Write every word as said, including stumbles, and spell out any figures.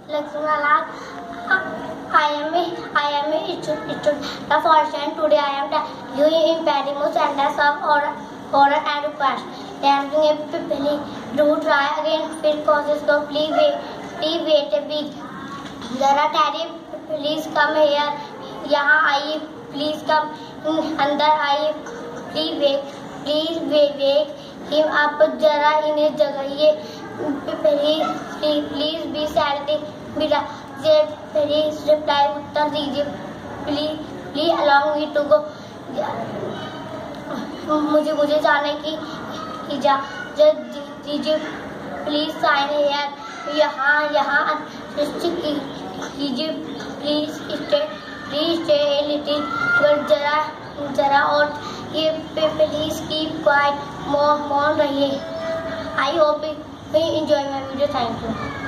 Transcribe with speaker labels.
Speaker 1: Lakshmanalal. I am a, I am a student of Fortune. Today I am doing impediments and the sub order, order and request. Dancing a people do try again. Fit causes so please wait, please wait a bit. Zara Teddy, please come here. यहाँ आइए, please come अंदर आइए. Please wait, please wait, wait him up. जरा इन्हें जगाइए. Please, please be sad. बिला please reply उत्तर दीजिए. Please please allow me to go. मुझे मुझे जाने की इजाजत दीजिए. Please sign here. यहाँ यहाँ कीजिए. Please stay please stay a little but जरा जरा और ये प्लीज कीप क्वाइट. मौन मौन रहिए. I hope you enjoy my video. Thank you.